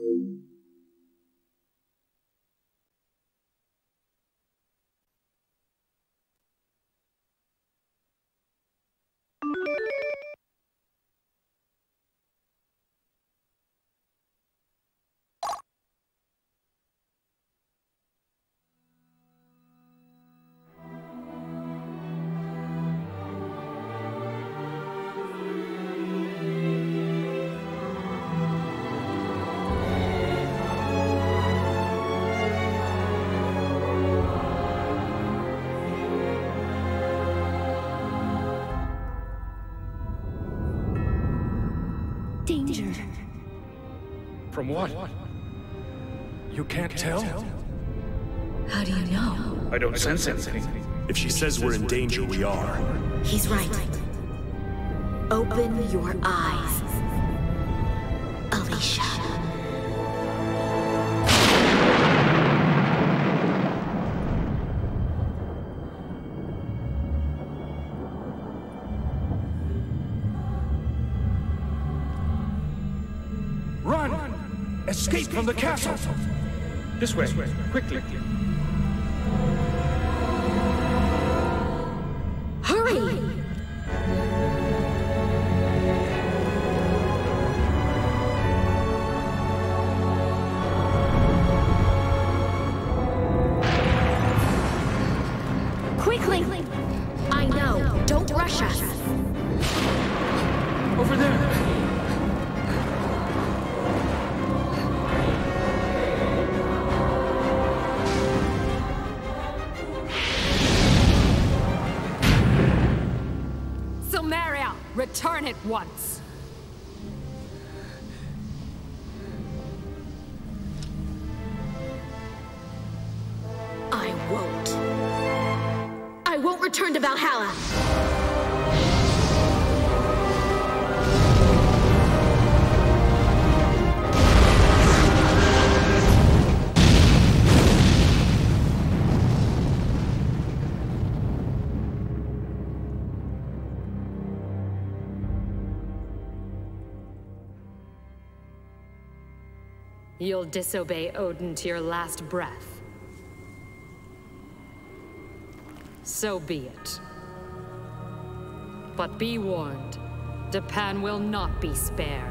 Danger. From what? You can't tell? How do you know? I don't sense anything. If she says we're in danger, we are. He's right. Open your eyes, Alicia. Run! Escape from the castle! This way, quickly. Hurry! Quickly! I know. Don't rush us. Over there! Silmeria, return at once. I won't. I won't return to Valhalla. You'll disobey Odin to your last breath. So be it. But be warned, Japan will not be spared.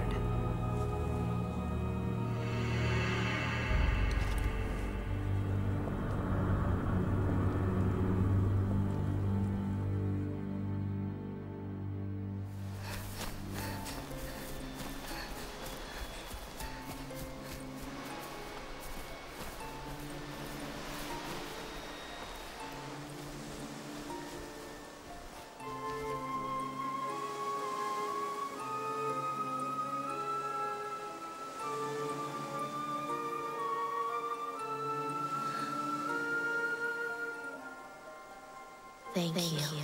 Thank you.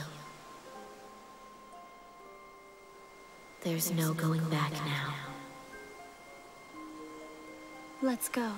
There's no going back now. Let's go.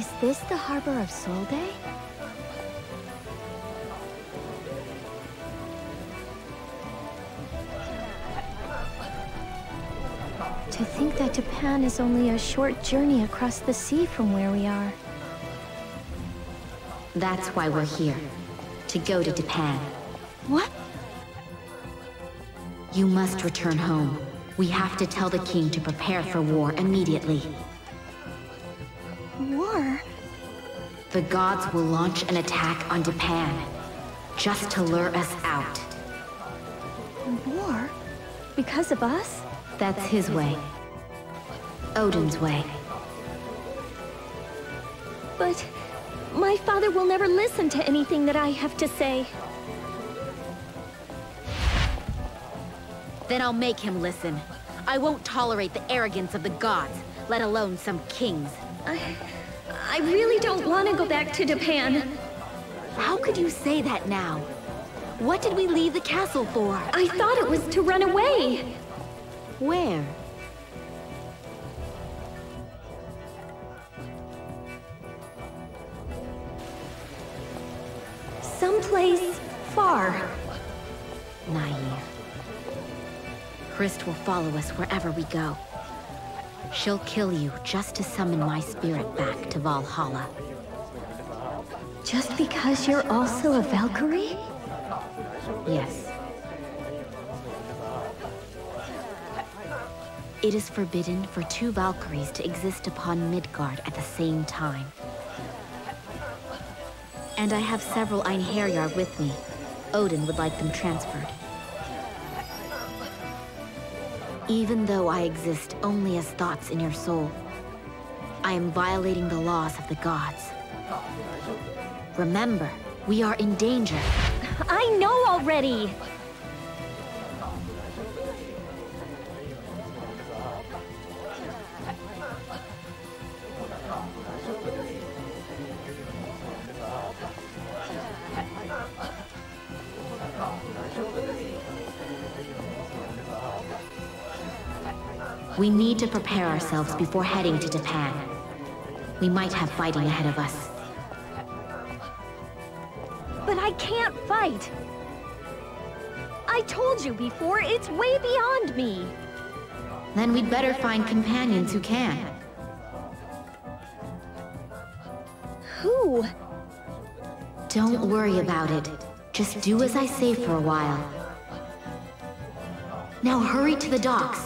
Is this the harbor of Solde? To think that Japan is only a short journey across the sea from where we are. That's why we're here. To go to Japan. What? You must return home. We have to tell the king to prepare for war immediately. War? The gods will launch an attack on Japan, just to lure us out. War? Because of us? That's his way. Odin's way. But my father will never listen to anything that I have to say. Then I'll make him listen. I won't tolerate the arrogance of the gods, let alone some kings. I really don't want to go back to Japan. How could you say that now? What did we leave the castle for? I thought it was to run away. Where? Someplace far. Naive. Christ will follow us wherever we go. She'll kill you just to summon my spirit back to Valhalla. Just because you're also a Valkyrie? Yes. It is forbidden for two Valkyries to exist upon Midgard at the same time. And I have several Einherjar with me. Odin would like them transferred. Even though I exist only as thoughts in your soul, I am violating the laws of the gods. Remember, we are in danger. I know already! We need to prepare ourselves before heading to Japan. We might have fighting ahead of us. But I can't fight! I told you before, it's way beyond me! Then we'd better find companions who can. Who? Don't worry about it. Just do as I say for a while. Now hurry to the docks.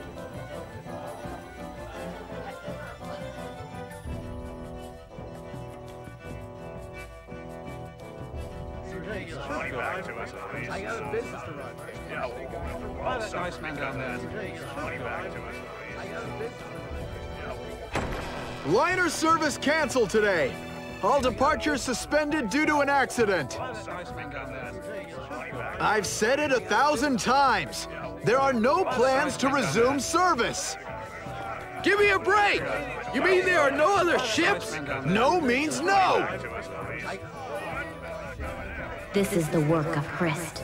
Liner service canceled today. All departures suspended due to an accident. I've said it 1,000 times. There are no plans to resume service. Give me a break! You mean there are no other ships? No means no. This is the work of Christ.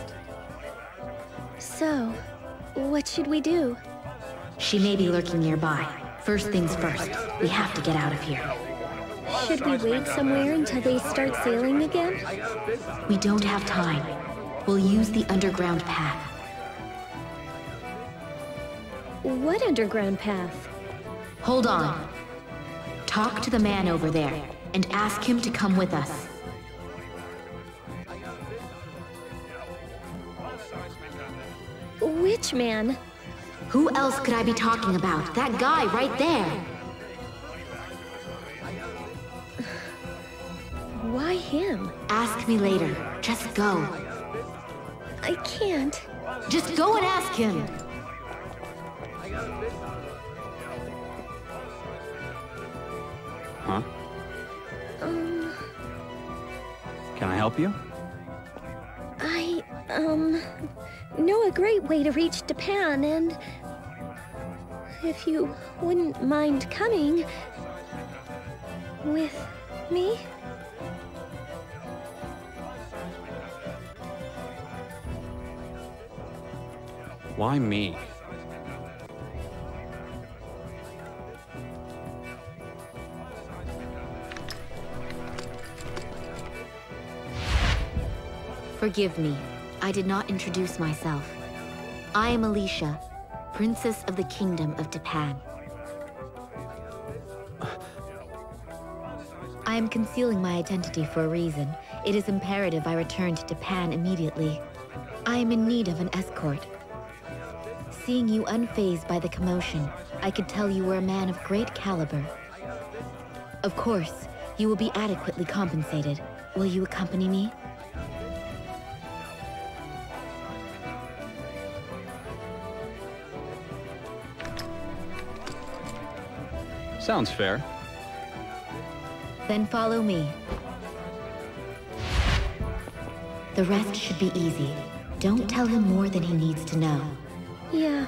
So, what should we do? She may be lurking nearby. First things first, we have to get out of here. Should we wait somewhere until they start sailing again? We don't have time. We'll use the underground path. What underground path? Hold on. Talk to the man over there, and ask him to come with us. Which man? Who else could I be talking about? That guy right there! Why him? Ask me later. Just go. I can't. Just go and ask him! Huh? Can I help you? I know a great way to reach Japan, and if you wouldn't mind coming with me? Why me? Forgive me. I did not introduce myself. I am Alicia, Princess of the Kingdom of Japan. I am concealing my identity for a reason. It is imperative I return to Japan immediately. I am in need of an escort. Seeing you unfazed by the commotion, I could tell you were a man of great caliber. Of course, you will be adequately compensated. Will you accompany me? Sounds fair. Then follow me. The rest should be easy. Don't tell him more than he needs to know. Yeah.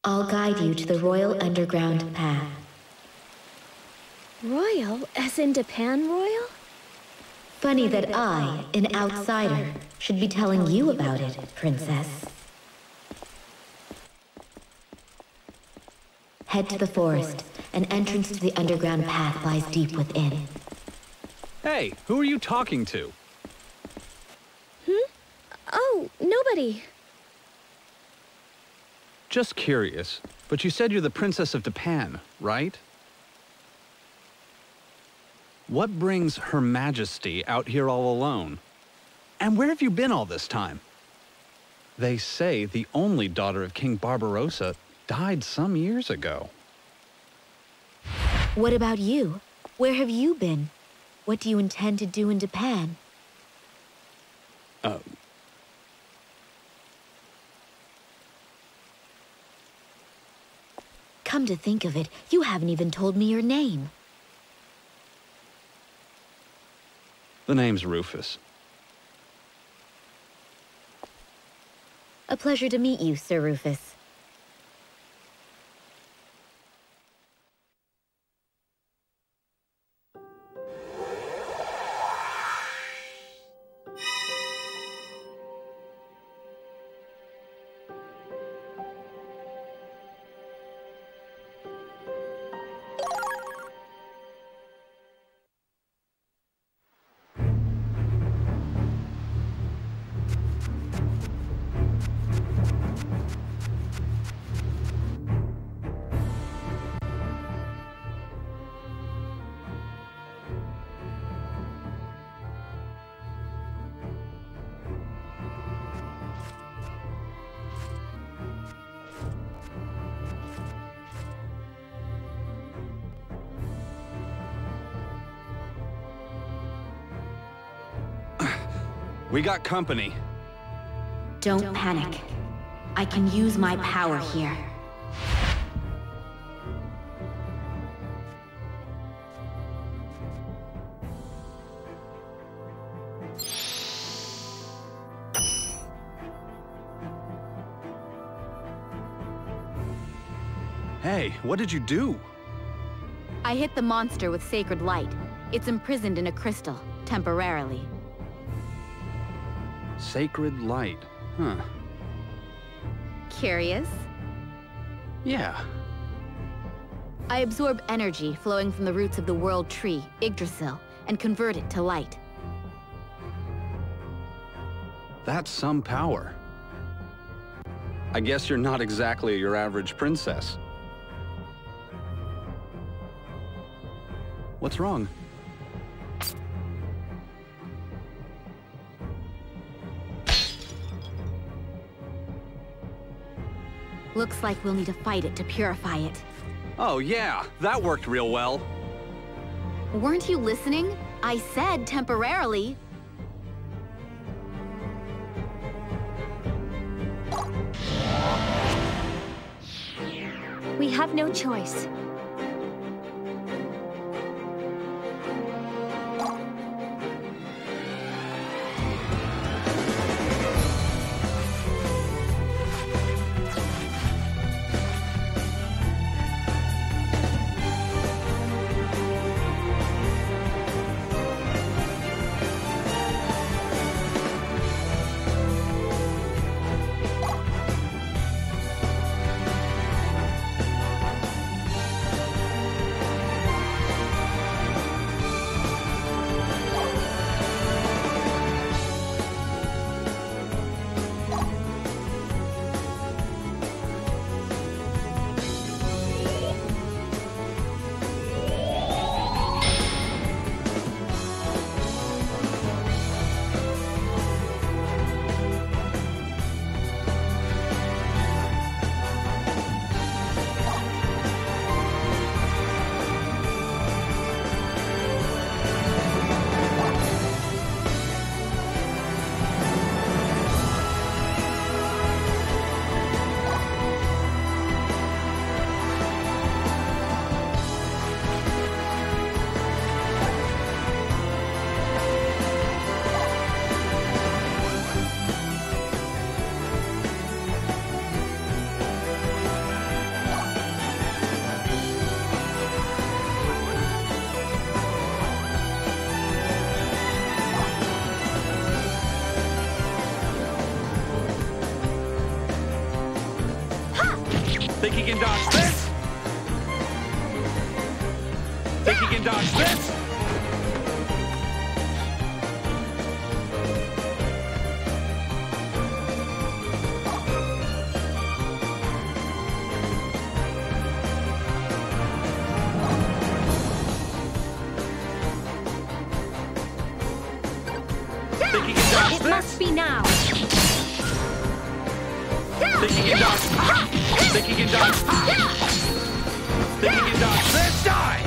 I'll guide you to the royal underground path. Royal, as in Japan Royal? Funny that I, an outsider, should be telling you about it, Princess. Head to the forest. An entrance to the underground path lies deep within. Hey, who are you talking to? Oh, nobody. Just curious, but you said you're the Princess of Japan, right? What brings Her Majesty out here all alone? And where have you been all this time? They say the only daughter of King Barbarossa died some years ago. What about you? Where have you been? What do you intend to do in Japan? Come to think of it, you haven't even told me your name. The name's Rufus. A pleasure to meet you, Sir Rufus. We got company. Don't panic. I can use my power here. Hey, what did you do? I hit the monster with sacred light. It's imprisoned in a crystal, temporarily. Sacred light. Huh. Curious? Yeah. I absorb energy flowing from the roots of the world tree, Yggdrasil, and convert it to light. That's some power. I guess you're not exactly your average princess. What's wrong? Looks like we'll need to fight it to purify it. Oh yeah, that worked real well. Weren't you listening? I said temporarily. We have no choice. Think he can dodge this? Think he can dodge this? Think he can dodge It this? must be now. Think he can dodge? Think he can dodge? Think he can dodge this? Die!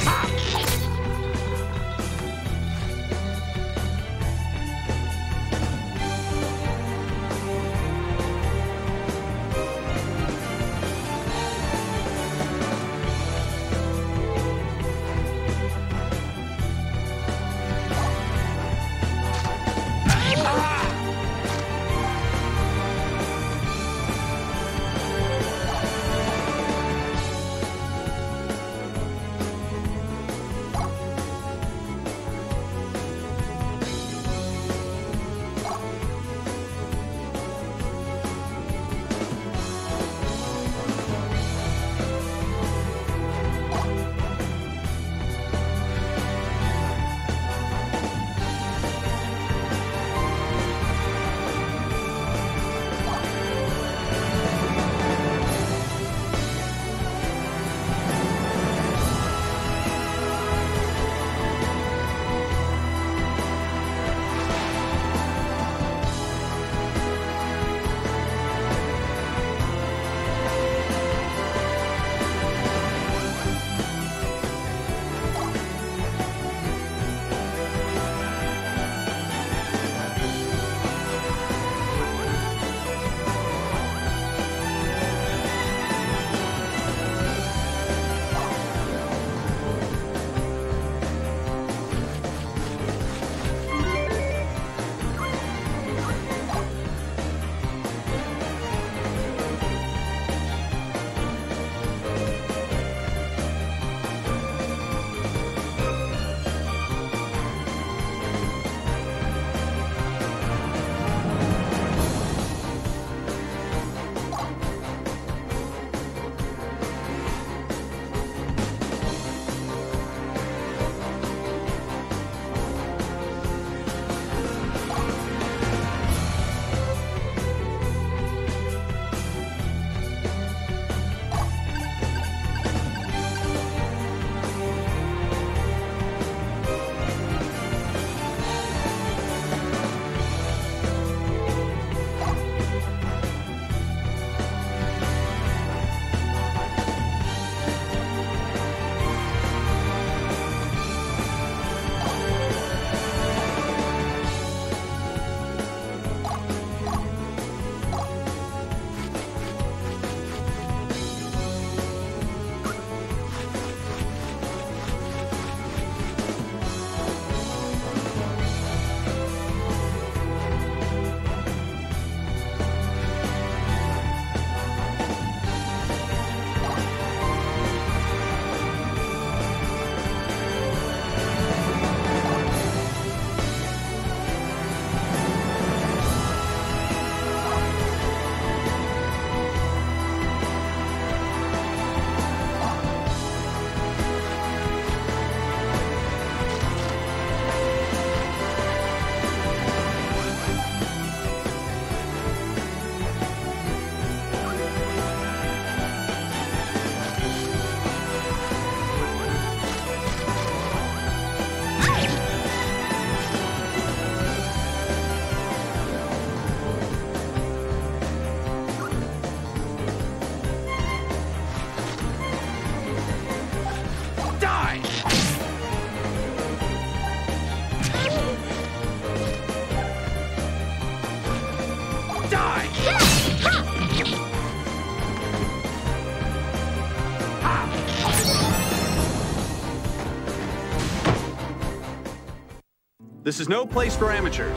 This is no place for amateurs.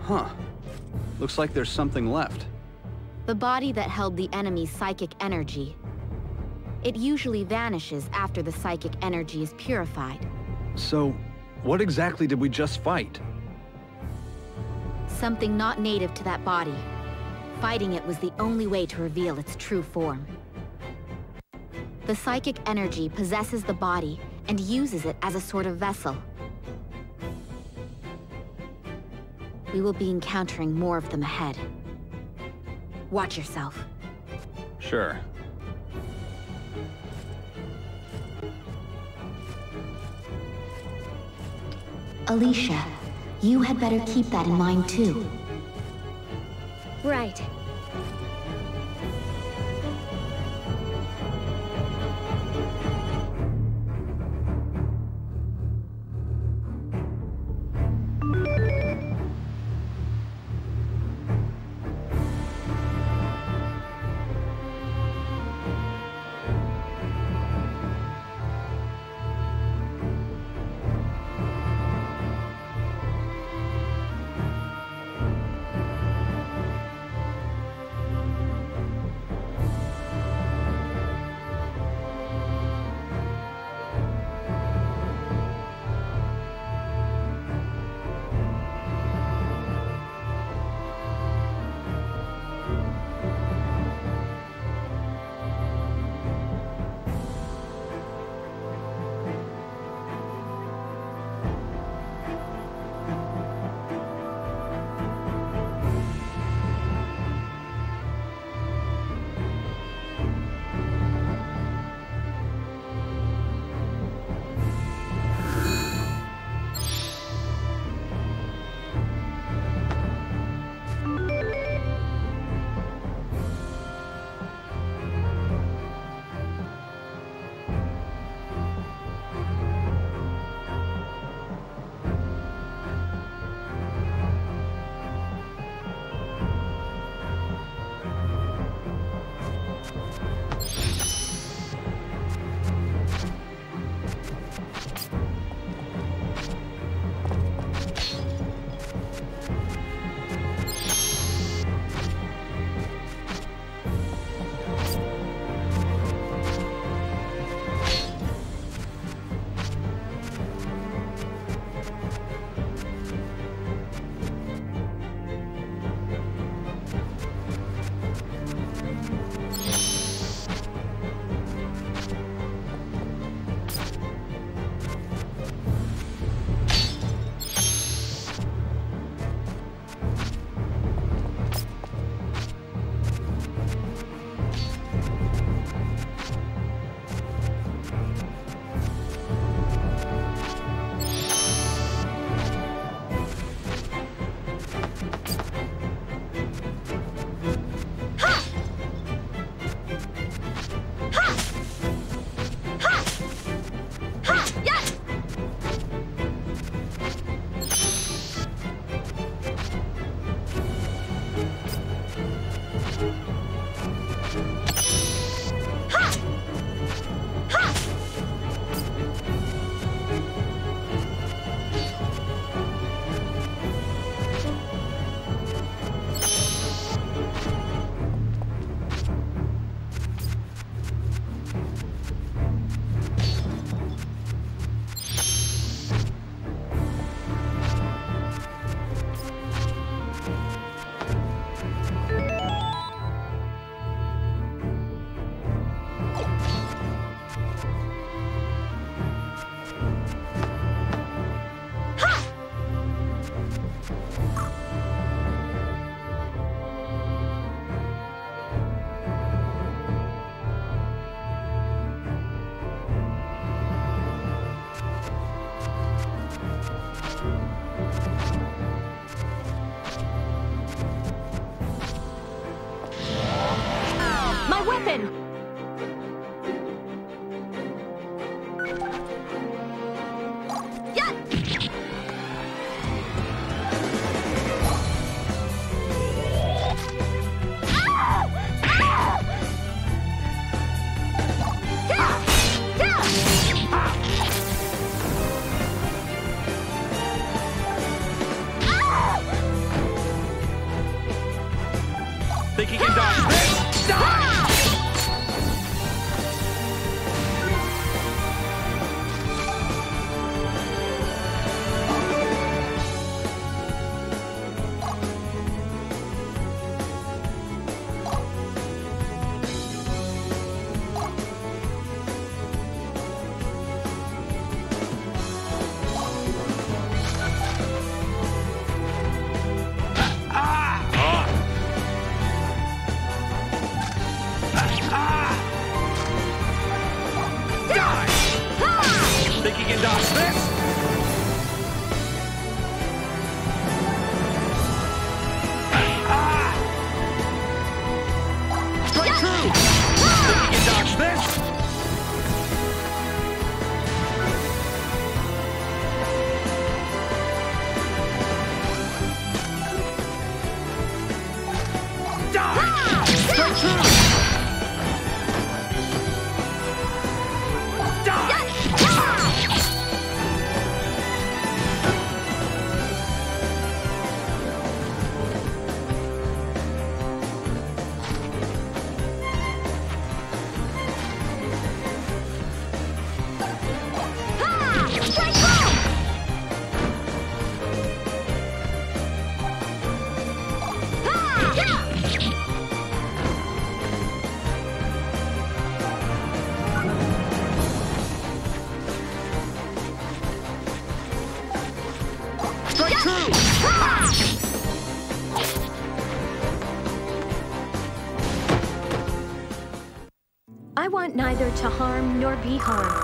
Huh. Looks like there's something left. The body that held the enemy's psychic energy. It usually vanishes after the psychic energy is purified. So, what exactly did we just fight? Something not native to that body. Fighting it was the only way to reveal its true form. The psychic energy possesses the body and uses it as a sort of vessel. We will be encountering more of them ahead. Watch yourself. Sure. Alicia, you had better keep that in mind too. Right. Think he can dodge this? Die! Think he can dodge this? Strike true! Think he can dodge this? Die! Strike true! Strike true! I want neither to harm nor be harmed.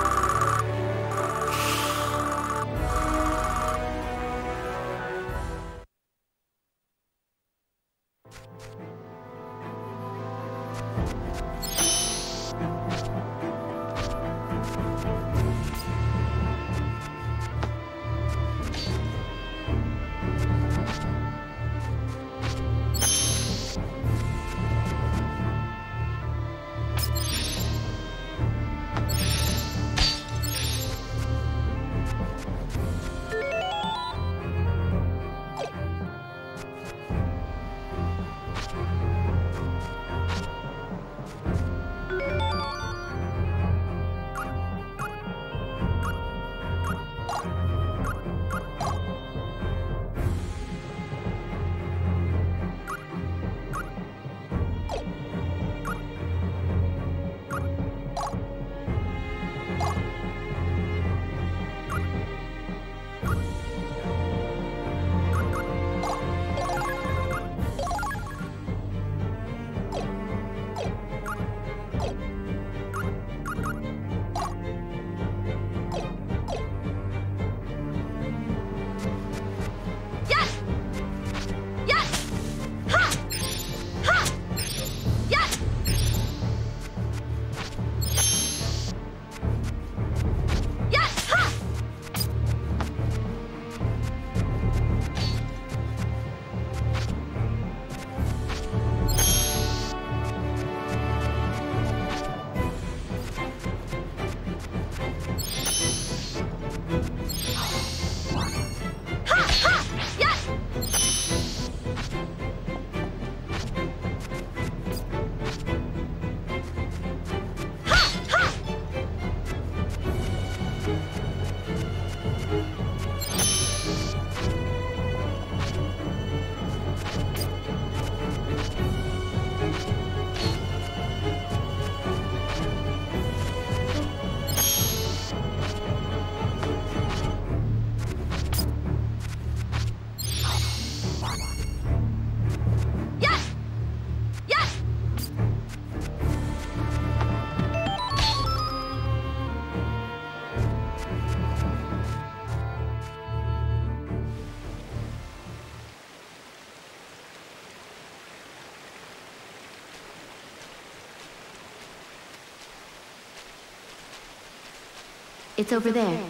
It's over there.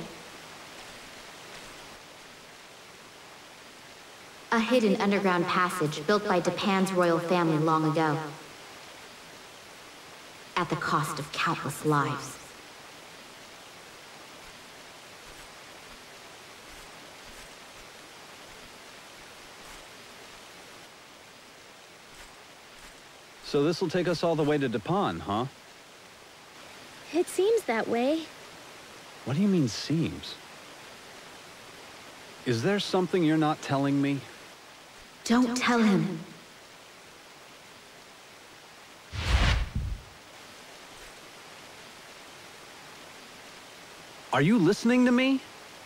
A hidden underground passage built by Japan's royal family long ago. At the cost of countless lives. So this'll take us all the way to Dapan, huh? It seems that way. What do you mean, seems? Is there something you're not telling me? Don't tell him. Are you listening to me?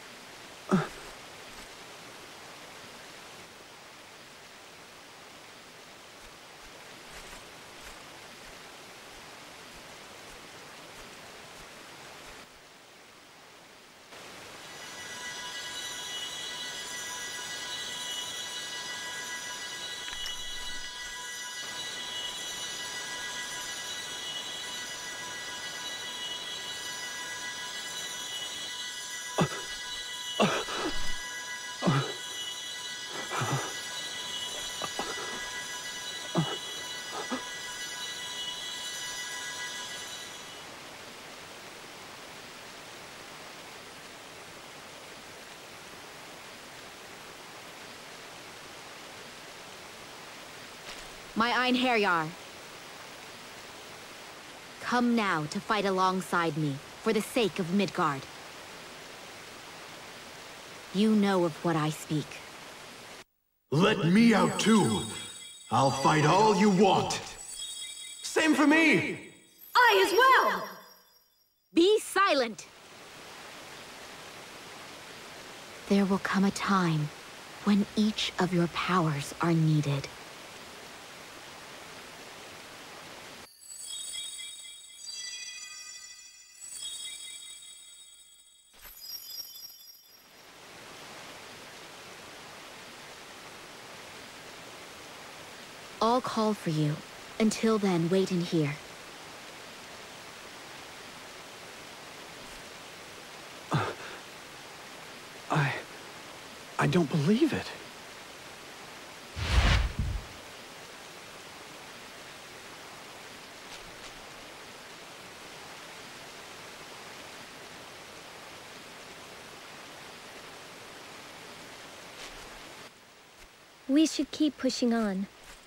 My Einherjar. Come now to fight alongside me, for the sake of Midgard. You know of what I speak. Let me out too. I'll fight all you want. Same for me! I as well! Be silent! There will come a time when each of your powers are needed. I'll call for you. Until then, wait in here. I don't believe it. We should keep pushing on.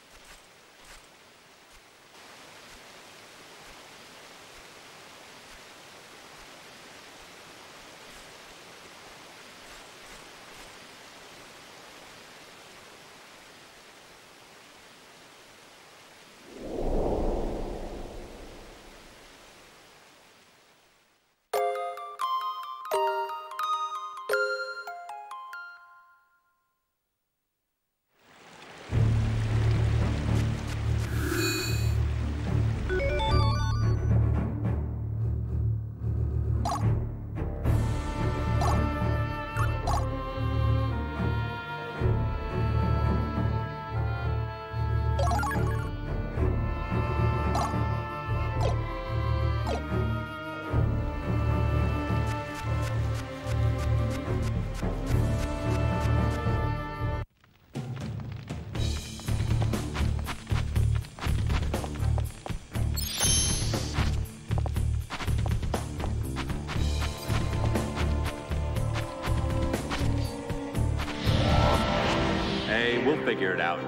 We'll figure it out.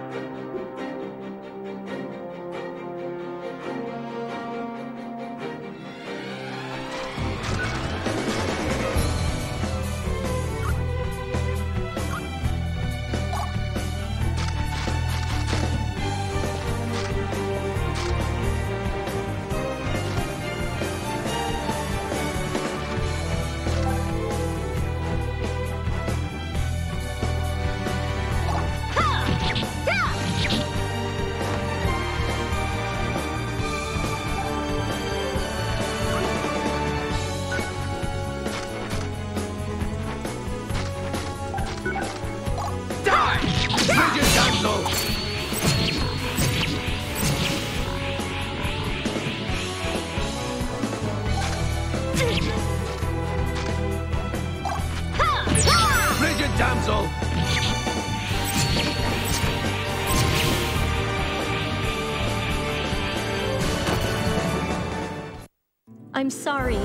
Damsel! I'm sorry.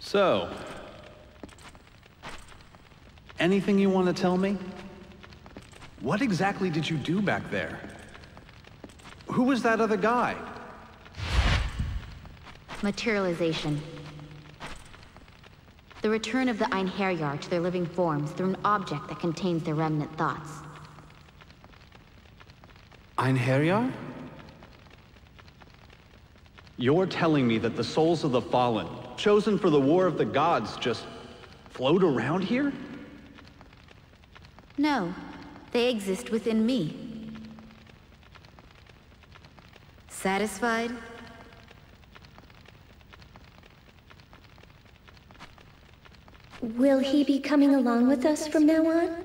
So, anything you want to tell me? What exactly did you do back there? Who was that other guy? Materialization. The return of the Einherjar to their living forms through an object that contains their remnant thoughts. Einherjar? You're telling me that the souls of the fallen, chosen for the war of the gods, just float around here? No, they exist within me. Satisfied? Will he be coming along with us from now on?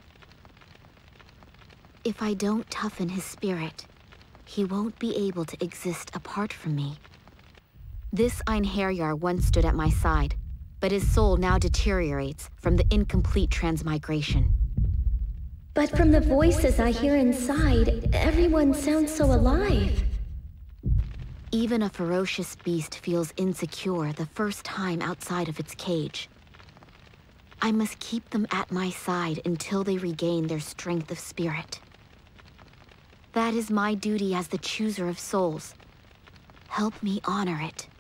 If I don't toughen his spirit, he won't be able to exist apart from me. This Einherjar once stood at my side, but his soul now deteriorates from the incomplete transmigration. But from the voices I hear inside, everyone sounds so alive. Even a ferocious beast feels insecure the first time outside of its cage. I must keep them at my side until they regain their strength of spirit. That is my duty as the chooser of souls. Help me honor it.